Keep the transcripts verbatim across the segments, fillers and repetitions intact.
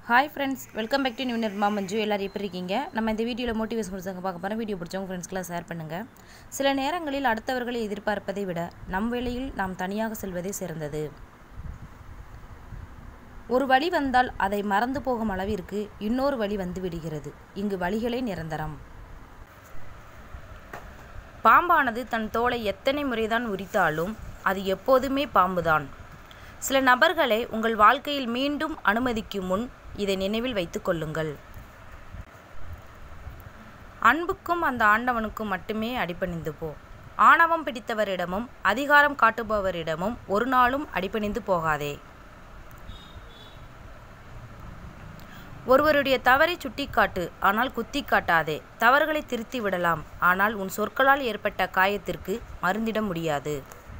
Hi friends, welcome back to New Nirma Manju. எல்லாரும் எப்படி இருக்கீங்க? நம்ம இந்த வீடியோல மோட்டிவேஷன் கொடுத்தவங்க பார்க்க போறோம். வீடியோ பிடிச்சவங்க ஃப்ரெண்ட்ஸ்க்குலாம் ஷேர் பண்ணுங்க. சில நேரங்களில் அடுத்தவர்களை எதிர்பார்ப்பதை விட நம் வேளையில் நாம் தனியாக செல்வதே சிறந்தது. ஒரு வழி வந்தால் அதை மறந்து போகும் அளவிற்கு இன்னொரு வழி வந்து விடுகிறது. இங்கு வழிகளே நிரந்தரம். பாம்பானது தன் தோலை எத்தனை முறைதான் உரித்தாலும் அது எப்போதுமே பாம்புதான். சில நபர்களை உங்கள் வாழ்க்கையில் மீண்டும் அனுமதிக்கும் முன் இதை நினைவில் வைத்துக் கொள்ளுங்கள். அன்புக்கும் அந்த ஆண்டவனுக்கும் மட்டுமே அடிபணிந்து போ. ஆணவம் பிடித்தவரிடமும் அதிகாரம் காட்டுபவரிடமும் ஒரு நாளும் அடிபணிந்து போகாதே. ஒருவருடைய தவறை சுட்டிக்காட்டு, ஆனால் குத்தி காட்டாதே. தவறுகளை திருத்தி விடலாம், ஆனால் உன் சொற்களால் ஏற்பட்ட காயத்திற்கு மருந்திட முடியாது.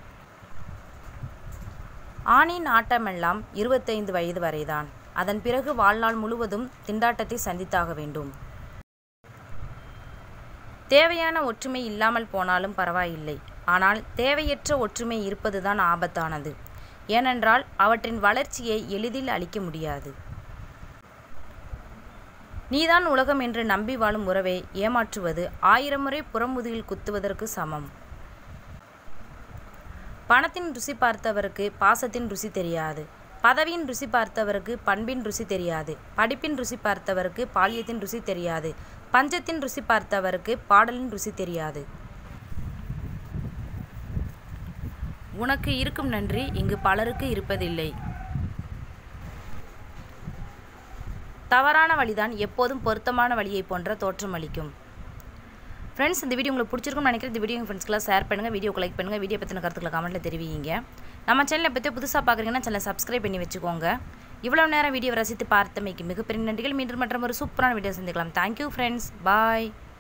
ஆணின் ஆட்டமெல்லாம் இருபத்தைந்து வயது வரைதான். அதன் பிறகு வாழ்நாள் முழுவதும் திண்டாட்டத்தை சந்தித்தாக வேண்டும். தேவையான ஒற்றுமை இல்லாமல் போனாலும் பரவாயில்லை, ஆனால் தேவையற்ற ஒற்றுமை இருப்பதுதான் ஆபத்தானது. ஏனென்றால் அவற்றின் வளர்ச்சியை எளிதில் அழிக்க முடியாது. நீதான் உலகம் என்று நம்பி வாழும் உறவை ஏமாற்றுவது ஆயிரம் முறை புறமுதுகில் குத்துவதற்கு சமம். பணத்தின் ருசி பார்த்தவருக்கு பாசத்தின் ருசி தெரியாது. பதவியின் ருசி பார்த்தவருக்கு பண்பின் ருசி தெரியாது. படிப்பின் ருசி பார்த்தவருக்கு பால்யத்தின் ருசி தெரியாது. பஞ்சத்தின் ருசி பார்த்தவருக்கு பாடலின் ருசி தெரியாது. உனக்கு இருக்கும் நன்றி இங்கு பலருக்கு இருப்பதில்லை. தவறான வழிதான் எப்போதும் பொருத்தமான வழியை போன்ற தோற்றம் அளிக்கும். ஃப்ரெண்ட்ஸ், இந்த வீடியோ உங்களுக்கு பிடிச்சிருக்கும்னு நினைக்கிறேன். இந்த வீடியோ உங்கள் ஃப்ரெண்ட்ஸ்க்குலாம் ஷேர் பண்ணுங்கள். வீடியோக்கு லைக் பண்ணுங்கள். வீடியோ பற்றின கருத்துக்களை கமெண்ட்டில் தெரிவிங்க. நம்ம சேனலை பற்றி புதுசாக பார்க்குறீங்கன்னா சேனலை சப்ஸ்கிரைப் பண்ணி வச்சுக்கோங்க. இவ்வளோ நேரம் வீடியோ ரசித்து பார்த்தமைக்கு மிகப்பெரிய நன்றிகள். மீண்டும் மற்றும் ஒரு சூப்பரான வீடியோ சந்திக்கலாம். தேங்க்யூ ஃப்ரெண்ட்ஸ், பாய்.